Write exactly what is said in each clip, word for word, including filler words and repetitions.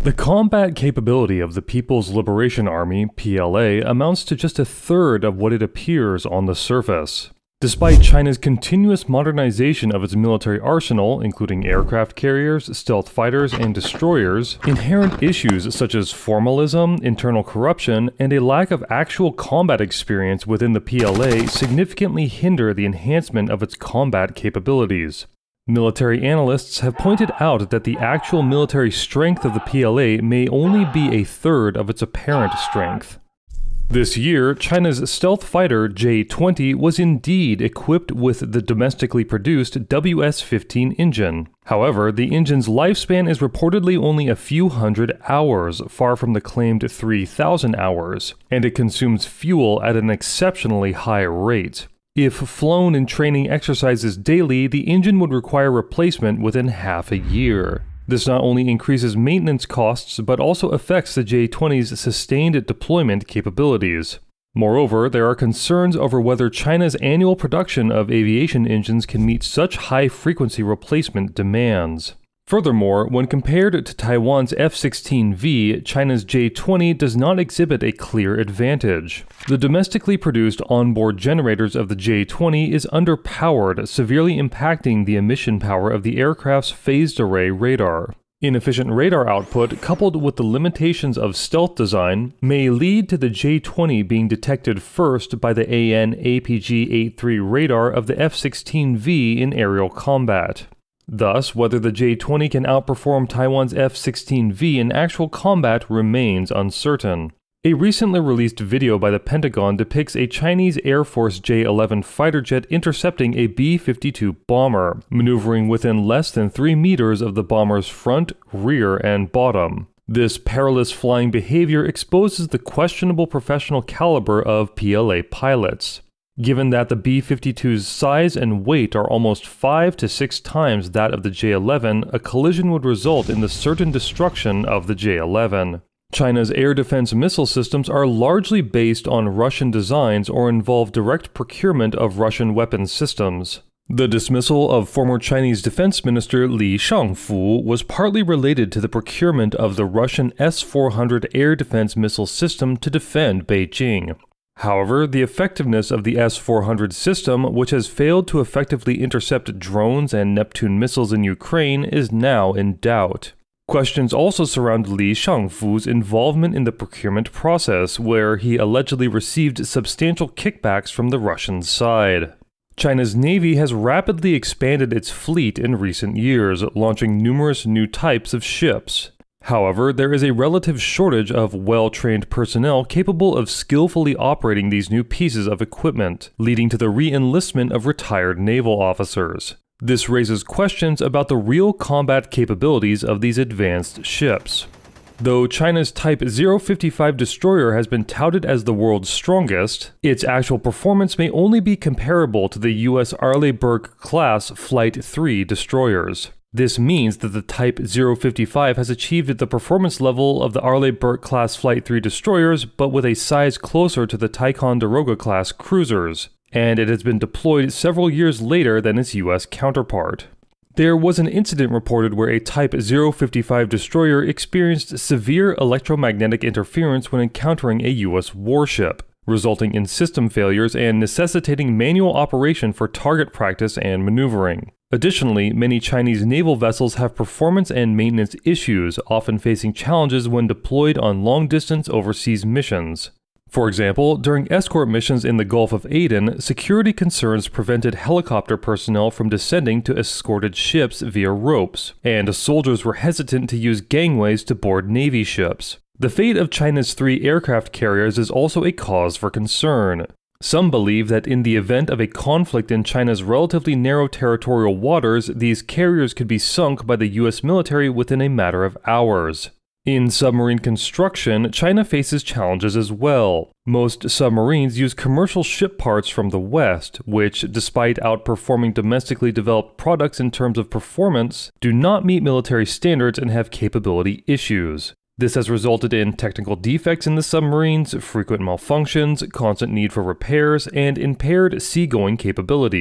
The combat capability of the People's Liberation Army, P L A, amounts to just a third of what it appears on the surface. Despite China's continuous modernization of its military arsenal, including aircraft carriers, stealth fighters, and destroyers, inherent issues such as formalism, internal corruption, and a lack of actual combat experience within the P L A significantly hinder the enhancement of its combat capabilities. Military analysts have pointed out that the actual military strength of the P L A may only be a third of its apparent strength. This year, China's stealth fighter J twenty was indeed equipped with the domestically produced W S fifteen engine. However, the engine's lifespan is reportedly only a few hundred hours, far from the claimed three thousand hours, and it consumes fuel at an exceptionally high rate. If flown in training exercises daily, the engine would require replacement within half a year. This not only increases maintenance costs, but also affects the J twenty's sustained deployment capabilities. Moreover, there are concerns over whether China's annual production of aviation engines can meet such high-frequency replacement demands. Furthermore, when compared to Taiwan's F sixteen V, China's J twenty does not exhibit a clear advantage. The domestically produced onboard generators of the J twenty is underpowered, severely impacting the emission power of the aircraft's phased array radar. Inefficient radar output, coupled with the limitations of stealth design, may lead to the J twenty being detected first by the A N A P G eighty-three radar of the F sixteen V in aerial combat. Thus, whether the J twenty can outperform Taiwan's F sixteen V in actual combat remains uncertain. A recently released video by the Pentagon depicts a Chinese Air Force J eleven fighter jet intercepting a B fifty-two bomber, maneuvering within less than three meters of the bomber's front, rear, and bottom. This perilous flying behavior exposes the questionable professional caliber of P L A pilots. Given that the B fifty-two's size and weight are almost five to six times that of the J eleven, a collision would result in the certain destruction of the J eleven. China's air defense missile systems are largely based on Russian designs or involve direct procurement of Russian weapons systems. The dismissal of former Chinese Defense Minister Li Shangfu was partly related to the procurement of the Russian S four hundred air defense missile system to defend Beijing. However, the effectiveness of the S four hundred system, which has failed to effectively intercept drones and Neptune missiles in Ukraine, is now in doubt. Questions also surround Li Shangfu's involvement in the procurement process, where he allegedly received substantial kickbacks from the Russian side. China's Navy has rapidly expanded its fleet in recent years, launching numerous new types of ships. However, there is a relative shortage of well-trained personnel capable of skillfully operating these new pieces of equipment, leading to the re-enlistment of retired naval officers. This raises questions about the real combat capabilities of these advanced ships. Though China's Type zero fifty-five destroyer has been touted as the world's strongest, its actual performance may only be comparable to the U S Arleigh-Burke-class Flight three destroyers. This means that the Type zero fifty-five has achieved the performance level of the Arleigh-Burke-class Flight three destroyers, but with a size closer to the Ticonderoga-class cruisers, and it has been deployed several years later than its U S counterpart. There was an incident reported where a Type zero fifty-five destroyer experienced severe electromagnetic interference when encountering a U S warship, resulting in system failures and necessitating manual operation for target practice and maneuvering. Additionally, many Chinese naval vessels have performance and maintenance issues, often facing challenges when deployed on long-distance overseas missions. For example, during escort missions in the Gulf of Aden, security concerns prevented helicopter personnel from descending to escorted ships via ropes, and soldiers were hesitant to use gangways to board Navy ships. The fate of China's three aircraft carriers is also a cause for concern. Some believe that in the event of a conflict in China's relatively narrow territorial waters, these carriers could be sunk by the U S military within a matter of hours. In submarine construction, China faces challenges as well. Most submarines use commercial ship parts from the West, which, despite outperforming domestically developed products in terms of performance, do not meet military standards and have capability issues. This has resulted in technical defects in the submarines, frequent malfunctions, constant need for repairs, and impaired seagoing capabilities.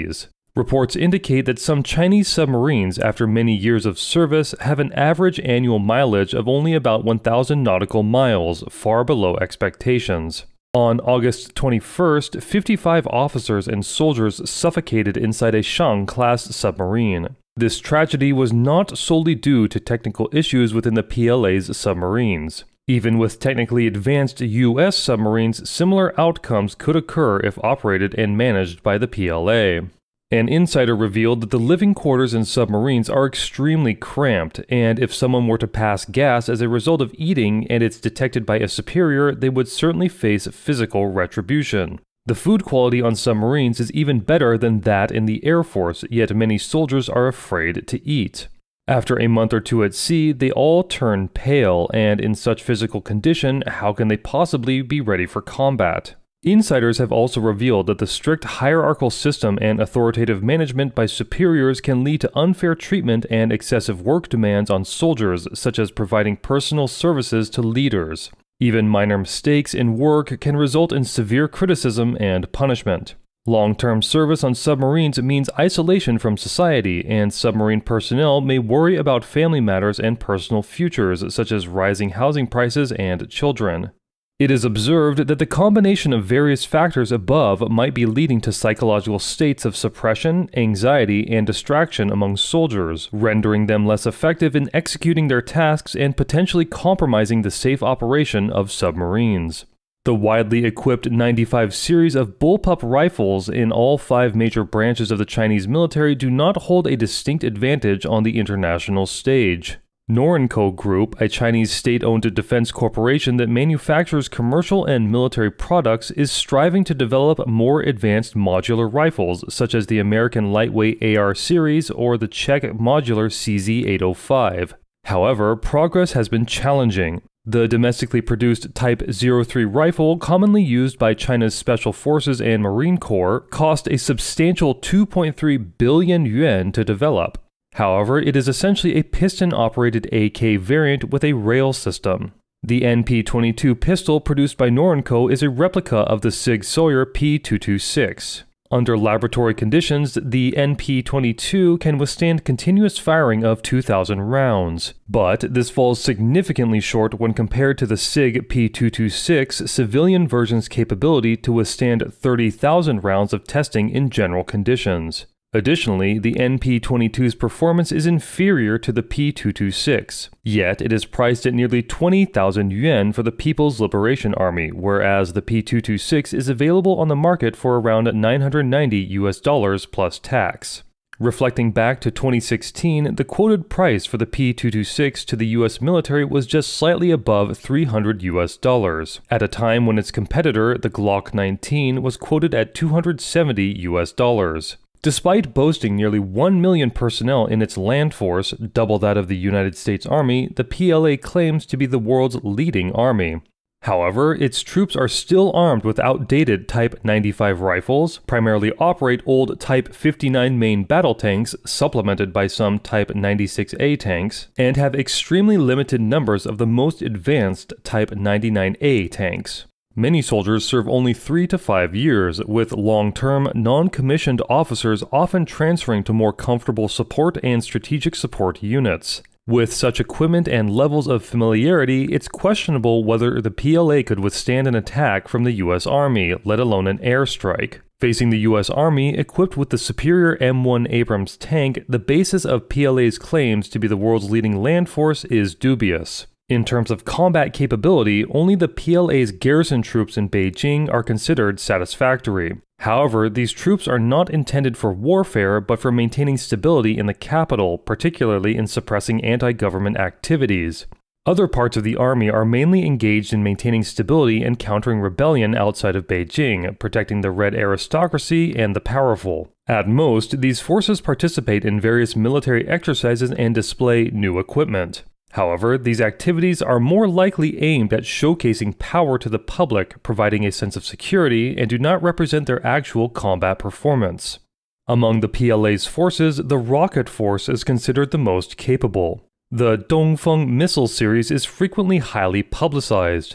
Reports indicate that some Chinese submarines, after many years of service, have an average annual mileage of only about one thousand nautical miles, far below expectations. On August twenty-first, fifty-five officers and soldiers suffocated inside a Shang-class submarine. This tragedy was not solely due to technical issues within the P L A's submarines. Even with technically advanced U S submarines, similar outcomes could occur if operated and managed by the P L A. An insider revealed that the living quarters in submarines are extremely cramped, and if someone were to pass gas as a result of eating and it's detected by a superior, they would certainly face physical retribution. The food quality on submarines is even better than that in the Air Force, yet many soldiers are afraid to eat. After a month or two at sea, they all turn pale, and in such physical condition, how can they possibly be ready for combat? Insiders have also revealed that the strict hierarchical system and authoritative management by superiors can lead to unfair treatment and excessive work demands on soldiers, such as providing personal services to leaders. Even minor mistakes in work can result in severe criticism and punishment. Long-term service on submarines means isolation from society, and submarine personnel may worry about family matters and personal futures, such as rising housing prices and children. It is observed that the combination of various factors above might be leading to psychological states of suppression, anxiety, and distraction among soldiers, rendering them less effective in executing their tasks and potentially compromising the safe operation of submarines. The widely equipped ninety-five series of bullpup rifles in all five major branches of the Chinese military do not hold a distinct advantage on the international stage. Norinco Group, a Chinese state-owned defense corporation that manufactures commercial and military products, is striving to develop more advanced modular rifles, such as the American lightweight A R series or the Czech modular C Z eight oh five. However, progress has been challenging. The domestically produced Type oh three rifle, commonly used by China's Special Forces and Marine Corps, cost a substantial two point three billion yuan to develop. However, it is essentially a piston-operated A K variant with a rail system. The N P twenty-two pistol produced by Norinco is a replica of the Sig Sauer P two twenty-six. Under laboratory conditions, the N P twenty-two can withstand continuous firing of two thousand rounds, but this falls significantly short when compared to the Sig P two twenty-six civilian version's capability to withstand thirty thousand rounds of testing in general conditions. Additionally, the N P twenty-two's performance is inferior to the P two twenty-six, yet it is priced at nearly twenty thousand yuan for the People's Liberation Army, whereas the P two twenty-six is available on the market for around nine hundred ninety U S dollars plus tax. Reflecting back to twenty sixteen, the quoted price for the P two twenty-six to the U S military was just slightly above three hundred U S dollars, at a time when its competitor, the Glock nineteen, was quoted at two hundred seventy U S dollars. Despite boasting nearly one million personnel in its land force, double that of the United States Army, the P L A claims to be the world's leading army. However, its troops are still armed with outdated Type ninety-five rifles, primarily operate old Type fifty-nine main battle tanks, supplemented by some Type ninety-six A tanks, and have extremely limited numbers of the most advanced Type ninety-nine A tanks. Many soldiers serve only three to five years, with long-term, non-commissioned officers often transferring to more comfortable support and strategic support units. With such equipment and levels of familiarity, it's questionable whether the P L A could withstand an attack from the U S Army, let alone an airstrike. Facing the U S Army, equipped with the superior M one Abrams tank, the basis of P L A's claims to be the world's leading land force is dubious. In terms of combat capability, only the P L A's garrison troops in Beijing are considered satisfactory. However, these troops are not intended for warfare, but for maintaining stability in the capital, particularly in suppressing anti-government activities. Other parts of the army are mainly engaged in maintaining stability and countering rebellion outside of Beijing, protecting the red aristocracy and the powerful. At most, these forces participate in various military exercises and display new equipment. However, these activities are more likely aimed at showcasing power to the public, providing a sense of security, and do not represent their actual combat performance. Among the P L A's forces, the rocket force is considered the most capable. The Dongfeng missile series is frequently highly publicized.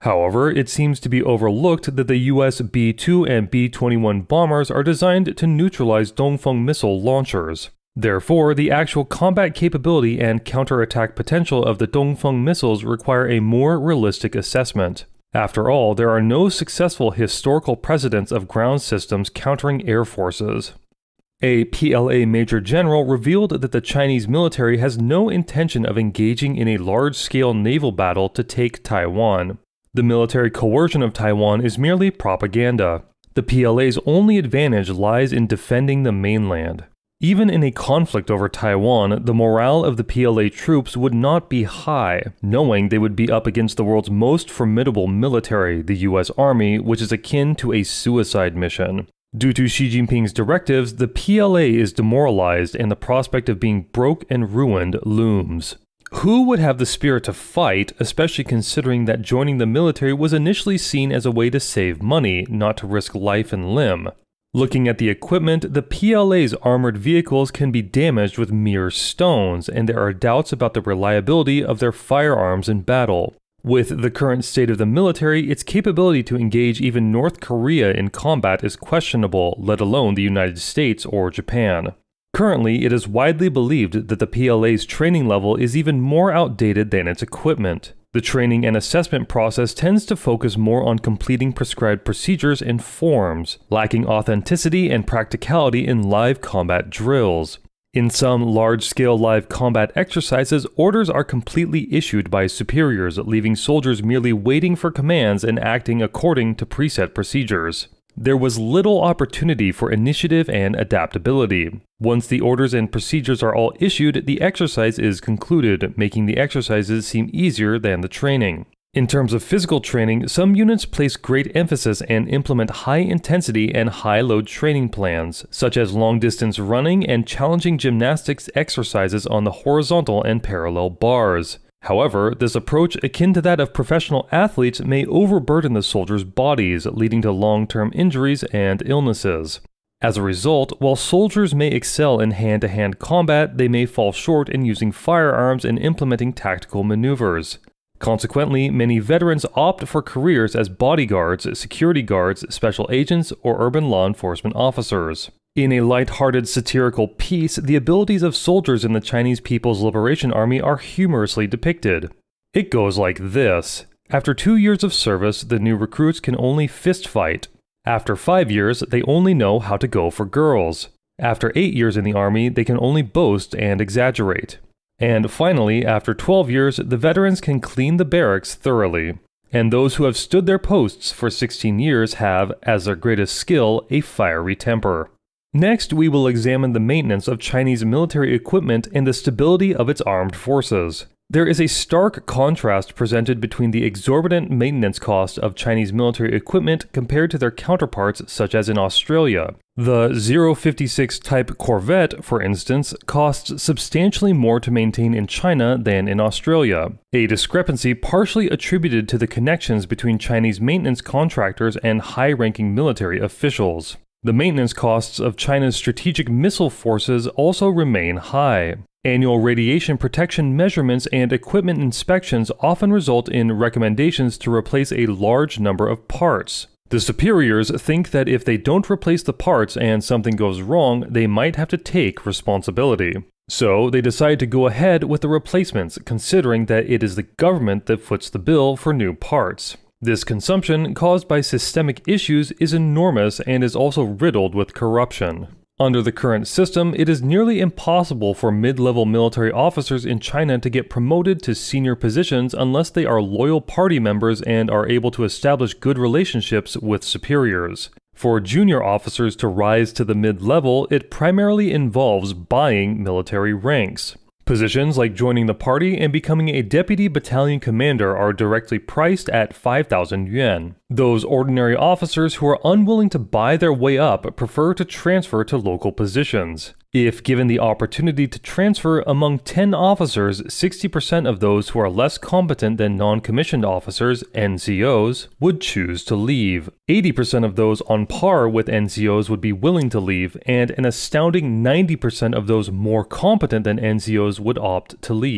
However, it seems to be overlooked that the U S B two and B twenty-one bombers are designed to neutralize Dongfeng missile launchers. Therefore, the actual combat capability and counterattack potential of the Dongfeng missiles require a more realistic assessment. After all, there are no successful historical precedents of ground systems countering air forces. A P L A major general revealed that the Chinese military has no intention of engaging in a large-scale naval battle to take Taiwan. The military coercion of Taiwan is merely propaganda. The P L A's only advantage lies in defending the mainland. Even in a conflict over Taiwan, the morale of the P L A troops would not be high, knowing they would be up against the world's most formidable military, the U S Army, which is akin to a suicide mission. Due to Xi Jinping's directives, the P L A is demoralized and the prospect of being broke and ruined looms. Who would have the spirit to fight, especially considering that joining the military was initially seen as a way to save money, not to risk life and limb? Looking at the equipment, the P L A's armored vehicles can be damaged with mere stones, and there are doubts about the reliability of their firearms in battle. With the current state of the military, its capability to engage even North Korea in combat is questionable, let alone the United States or Japan. Currently, it is widely believed that the P L A's training level is even more outdated than its equipment. The training and assessment process tends to focus more on completing prescribed procedures and forms, lacking authenticity and practicality in live combat drills. In some large-scale live combat exercises, orders are completely issued by superiors, leaving soldiers merely waiting for commands and acting according to preset procedures. There was little opportunity for initiative and adaptability. Once the orders and procedures are all issued, the exercise is concluded, making the exercises seem easier than the training. In terms of physical training, some units place great emphasis and implement high-intensity and high-load training plans, such as long-distance running and challenging gymnastics exercises on the horizontal and parallel bars. However, this approach, akin to that of professional athletes, may overburden the soldiers' bodies, leading to long-term injuries and illnesses. As a result, while soldiers may excel in hand-to-hand combat, they may fall short in using firearms and implementing tactical maneuvers. Consequently, many veterans opt for careers as bodyguards, security guards, special agents, or urban law enforcement officers. In a light-hearted satirical piece, the abilities of soldiers in the Chinese People's Liberation Army are humorously depicted. It goes like this. After two years of service, the new recruits can only fist fight. After five years, they only know how to go for girls. After eight years in the army, they can only boast and exaggerate. And finally, after twelve years, the veterans can clean the barracks thoroughly. And those who have stood their posts for sixteen years have, as their greatest skill, a fiery temper. Next, we will examine the maintenance of Chinese military equipment and the stability of its armed forces. There is a stark contrast presented between the exorbitant maintenance cost of Chinese military equipment compared to their counterparts such as in Australia. The zero fifty-six type Corvette, for instance, costs substantially more to maintain in China than in Australia, a discrepancy partially attributed to the connections between Chinese maintenance contractors and high-ranking military officials. The maintenance costs of China's strategic missile forces also remain high. Annual radiation protection measurements and equipment inspections often result in recommendations to replace a large number of parts. The superiors think that if they don't replace the parts and something goes wrong, they might have to take responsibility. So they decide to go ahead with the replacements, considering that it is the government that foots the bill for new parts. This consumption, caused by systemic issues, is enormous and is also riddled with corruption. Under the current system, it is nearly impossible for mid-level military officers in China to get promoted to senior positions unless they are loyal party members and are able to establish good relationships with superiors. For junior officers to rise to the mid-level, it primarily involves buying military ranks. Positions like joining the party and becoming a deputy battalion commander are directly priced at five thousand yuan. Those ordinary officers who are unwilling to buy their way up prefer to transfer to local positions. If given the opportunity to transfer among ten officers, sixty percent of those who are less competent than non-commissioned officers, N C Os, would choose to leave. eighty percent of those on par with N C Os would be willing to leave, and an astounding ninety percent of those more competent than N C Os would opt to leave.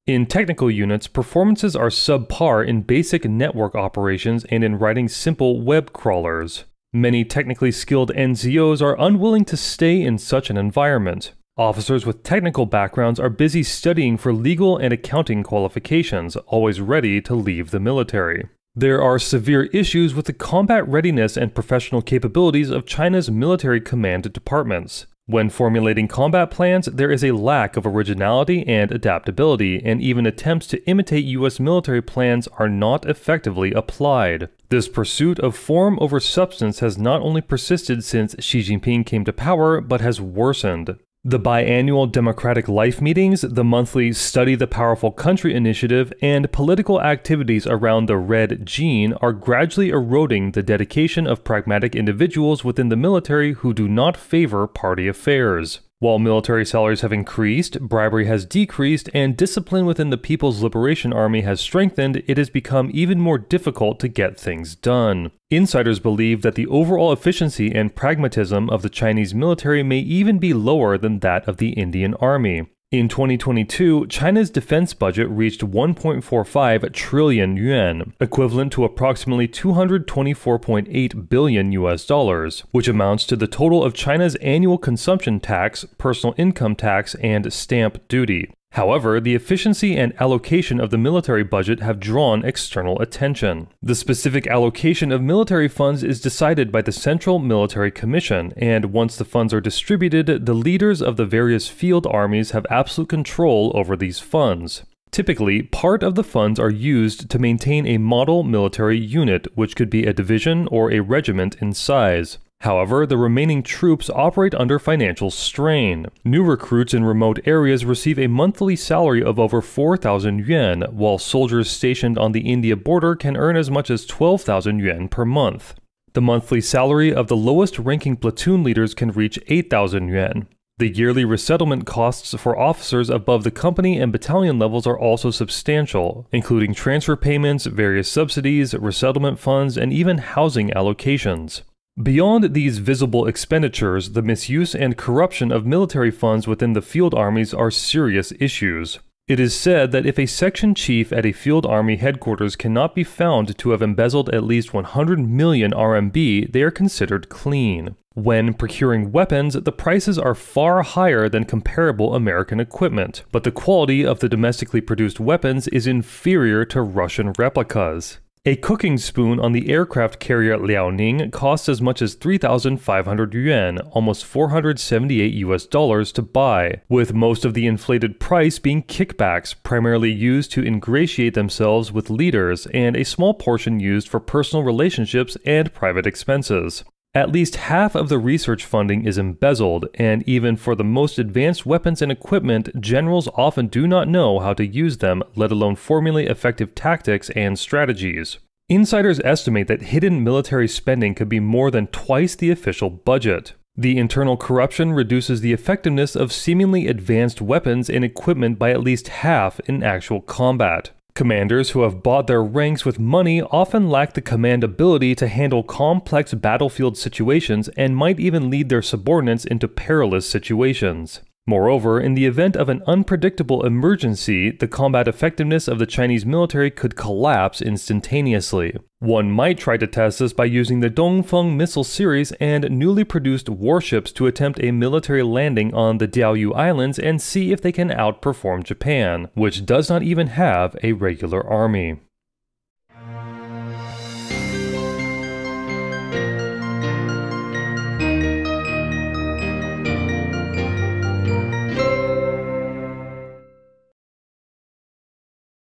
In technical units, performances are subpar in basic network operations and in writing simple web crawlers. Many technically skilled N C Os are unwilling to stay in such an environment. Officers with technical backgrounds are busy studying for legal and accounting qualifications, always ready to leave the military. There are severe issues with the combat readiness and professional capabilities of China's military command departments. When formulating combat plans, there is a lack of originality and adaptability, and even attempts to imitate U S military plans are not effectively applied. This pursuit of form over substance has not only persisted since Xi Jinping came to power, but has worsened. The biannual Democratic Life meetings, the monthly Study the Powerful Country initiative, and political activities around the red gene are gradually eroding the dedication of pragmatic individuals within the military who do not favor party affairs. While military salaries have increased, bribery has decreased, and discipline within the People's Liberation Army has strengthened, it has become even more difficult to get things done. Insiders believe that the overall efficiency and pragmatism of the Chinese military may even be lower than that of the Indian Army. In twenty twenty-two, China's defense budget reached one point four five trillion yuan, equivalent to approximately two hundred twenty-four point eight billion U S dollars, which amounts to the total of China's annual consumption tax, personal income tax, and stamp duty. However, the efficiency and allocation of the military budget have drawn external attention. The specific allocation of military funds is decided by the Central Military Commission, and once the funds are distributed, the leaders of the various field armies have absolute control over these funds. Typically, part of the funds are used to maintain a model military unit, which could be a division or a regiment in size. However, the remaining troops operate under financial strain. New recruits in remote areas receive a monthly salary of over four thousand yuan, while soldiers stationed on the India border can earn as much as twelve thousand yuan per month. The monthly salary of the lowest-ranking platoon leaders can reach eight thousand yuan. The yearly resettlement costs for officers above the company and battalion levels are also substantial, including transfer payments, various subsidies, resettlement funds, and even housing allocations. Beyond these visible expenditures, the misuse and corruption of military funds within the field armies are serious issues. It is said that if a section chief at a field army headquarters cannot be found to have embezzled at least one hundred million R M B, they are considered clean. When procuring weapons, the prices are far higher than comparable American equipment, but the quality of the domestically produced weapons is inferior to Russian replicas. A cooking spoon on the aircraft carrier Liaoning costs as much as three thousand five hundred yuan, almost four hundred seventy-eight U S dollars to buy, with most of the inflated price being kickbacks, primarily used to ingratiate themselves with leaders, and a small portion used for personal relationships and private expenses. At least half of the research funding is embezzled, and even for the most advanced weapons and equipment, generals often do not know how to use them, let alone formulate effective tactics and strategies. Insiders estimate that hidden military spending could be more than twice the official budget. The internal corruption reduces the effectiveness of seemingly advanced weapons and equipment by at least half in actual combat. Commanders who have bought their ranks with money often lack the command ability to handle complex battlefield situations and might even lead their subordinates into perilous situations. Moreover, in the event of an unpredictable emergency, the combat effectiveness of the Chinese military could collapse instantaneously. One might try to test this by using the Dongfeng missile series and newly produced warships to attempt a military landing on the Diaoyu Islands and see if they can outperform Japan, which does not even have a regular army.